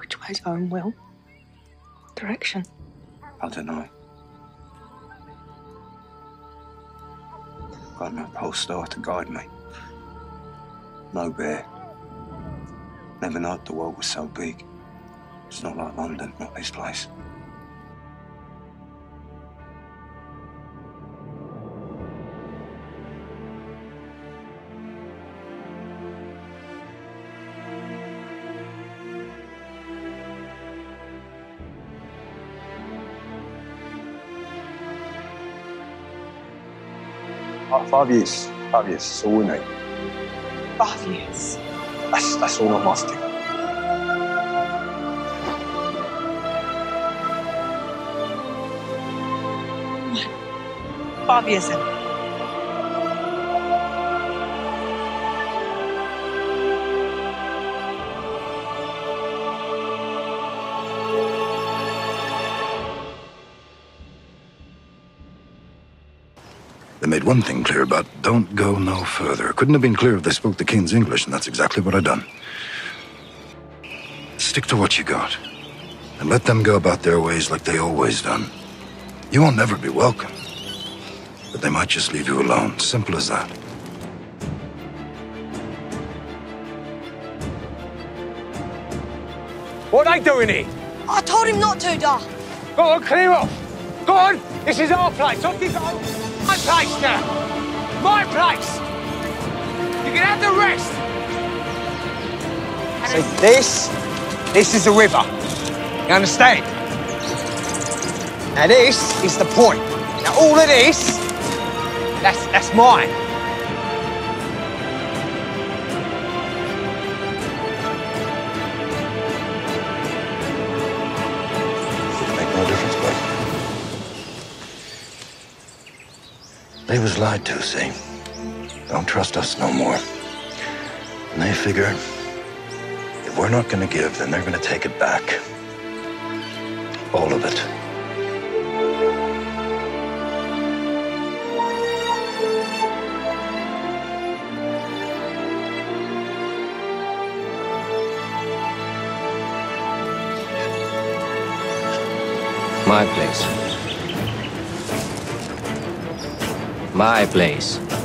Which way's home, Will? Direction? I don't know. Got no pole star to guide me. No bear. Never known the world was so big. It's not like London, not this place. Oh, 5 years. 5 years. That's all we need. 5 years. That's all I'm asking. Right. 5 years then. They made one thing clear about don't go no further. Couldn't have been clearer if they spoke the King's English, and that's exactly what I done. Stick to what you got, and let them go about their ways like they always done. You won't never be welcome, but they might just leave you alone. Simple as that. What are they doing here? I told him not to, Dar. Go on, clear off. Go on. This is our place. Off you go. My place now. My place. You can have the rest. So this is the river. You understand? Now this is the point. Now all of this, that's mine. Make no difference, bud. They was lied to, see? Don't trust us no more. And they figure if we're not gonna give, then they're gonna take it back. All of it. My place. My place.